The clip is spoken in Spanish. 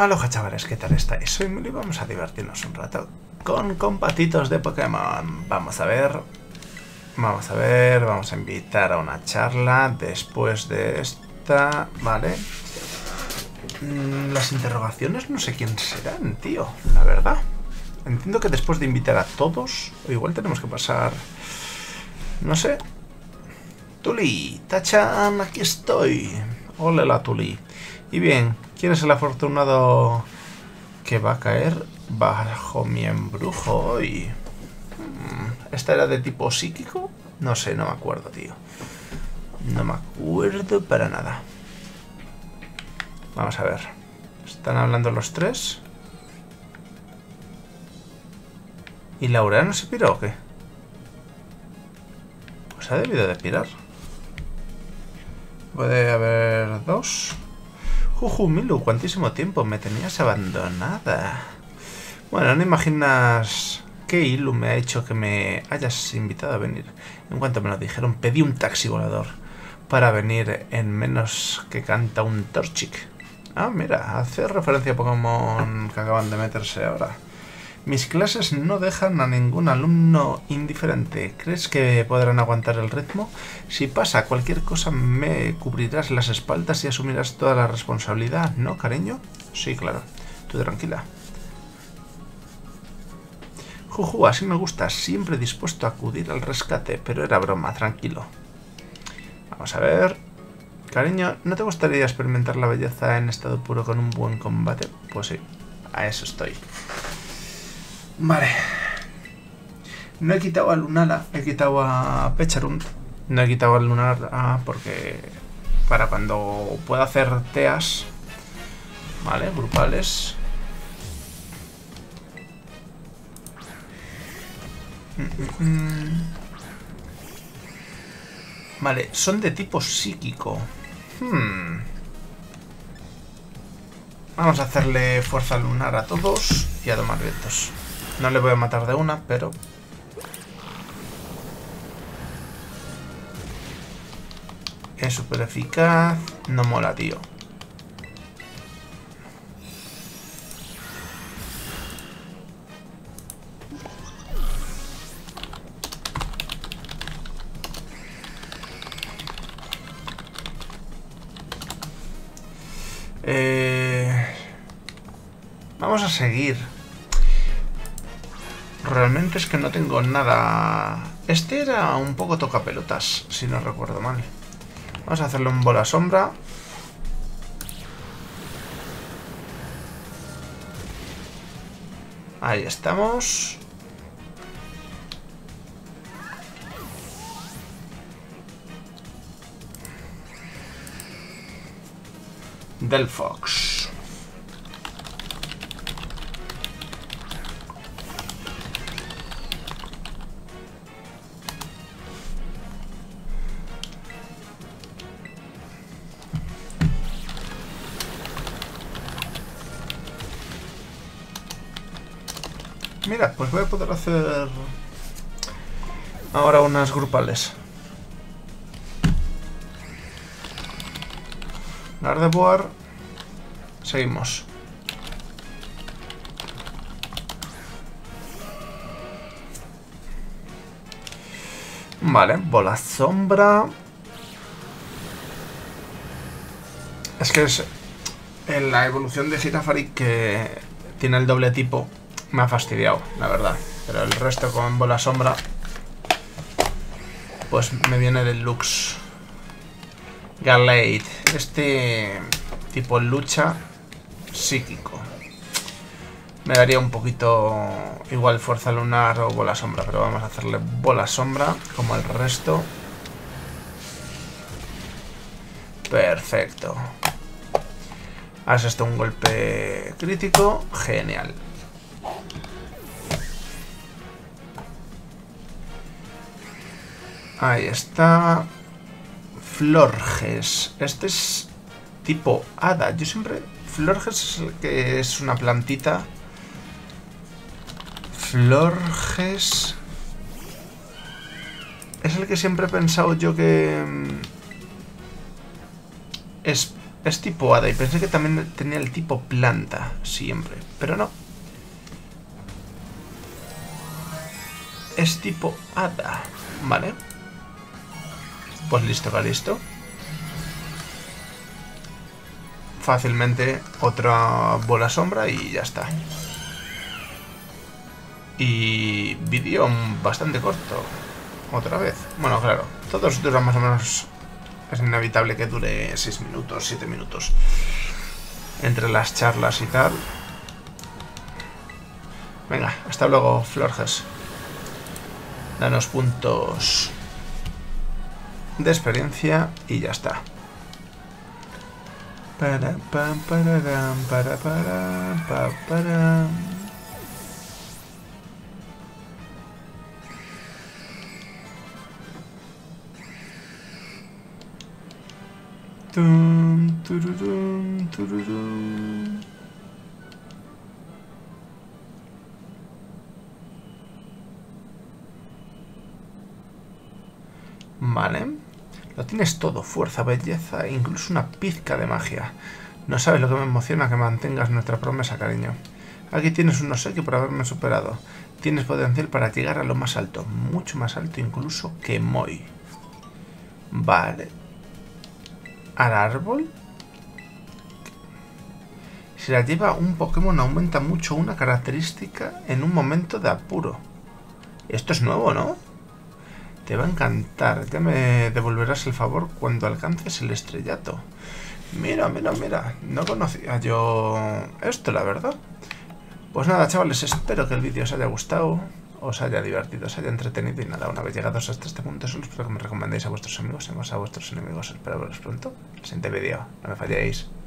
Aloha chavales, ¿qué tal estáis? Soy Mili y vamos a divertirnos un rato con compatitos de Pokémon. Vamos a ver, vamos a invitar a una charla después de esta, ¿vale? Las interrogaciones no sé quién serán, tío, la verdad. Entiendo que después de invitar a todos, o igual tenemos que pasar, no sé. Tuli, Tachan, aquí estoy. Hola, Tuli. Y bien, ¿quién es el afortunado que va a caer bajo mi embrujo hoy? ¿Esta era de tipo psíquico? No sé, no me acuerdo, tío. No me acuerdo para nada. Vamos a ver. ¿Están hablando los tres? ¿Y Laura no se piró o qué? Pues ha debido de pirar. Puede haber dos. Juju, Milu, cuantísimo tiempo me tenías abandonada. Bueno, no imaginas qué ilu me ha hecho que me hayas invitado a venir. En cuanto me lo dijeron, pedí un taxi volador para venir en menos que canta un Torchic. Ah, mira, hace referencia a Pokémon que acaban de meterse ahora. Mis clases no dejan a ningún alumno indiferente. ¿Crees que podrán aguantar el ritmo? Si pasa cualquier cosa, me cubrirás las espaldas y asumirás toda la responsabilidad, ¿no, cariño? Sí, claro. Tú tranquila. Juju, así me gusta. Siempre dispuesto a acudir al rescate, pero era broma, tranquilo. Vamos a ver. Cariño, ¿no te gustaría experimentar la belleza en estado puro con un buen combate? Pues sí, a eso estoy. Vale. No he quitado a Lunala, he quitado a Pecharunt. No he quitado a Lunala porque para cuando pueda hacer teas, ¿vale? Grupales. Vale, son de tipo psíquico. Vamos a hacerle fuerza lunar a todos y a tomar vientos. No le voy a matar de una, pero... es súper eficaz. No mola, tío. Vamos a seguir. Realmente es que no tengo nada... Este era un poco tocapelotas, si no recuerdo mal. Vamos a hacerle un bola sombra. Ahí estamos. Delphox. Mira, pues voy a poder hacer ahora unas grupales. Gardevoir. Seguimos. Vale, bola sombra. Es que es en la evolución de Girafari que tiene el doble tipo. Me ha fastidiado, la verdad. Pero el resto con bola sombra, pues me viene del Lux. Gallade. Este tipo lucha psíquico. Me daría un poquito igual fuerza lunar o bola sombra, pero vamos a hacerle bola sombra como el resto. Perfecto. Has esto un golpe crítico. Genial. Ahí está. Florges. Este es tipo hada. Yo siempre... Florges es el que es una plantita. Florges... es el que siempre he pensado yo que... es Es tipo hada y pensé que también tenía el tipo planta siempre, pero no. Es tipo hada, ¿vale? Pues listo, Calisto. Fácilmente otra bola sombra y ya está. Y vídeo bastante corto. Otra vez. Bueno, claro, todos duran más o menos. Es inevitable que dure 6 minutos, 7 minutos. Entre las charlas y tal. Venga, hasta luego, Florges. Danos puntos de experiencia y ya está. Para, pam, para. Tum, tururum, tururum. Vale. Lo tienes todo, fuerza, belleza e incluso una pizca de magia. No sabes lo que me emociona que mantengas nuestra promesa, cariño. Aquí tienes un obsequio por haberme superado. Tienes potencial para llegar a lo más alto, mucho más alto incluso que Moi. Vale. ¿Al árbol? Si la lleva un Pokémon aumenta mucho una característica en un momento de apuro. Esto es nuevo, ¿no? Te va a encantar. Ya me devolverás el favor cuando alcances el estrellato. Mira, mira, mira. No conocía yo esto, la verdad. Pues nada, chavales, espero que el vídeo os haya gustado, os haya divertido, os haya entretenido y nada, una vez llegados hasta este punto, solo espero que me recomendéis a vuestros amigos y más a vuestros enemigos. Espero veros pronto. El siguiente vídeo. No me falléis.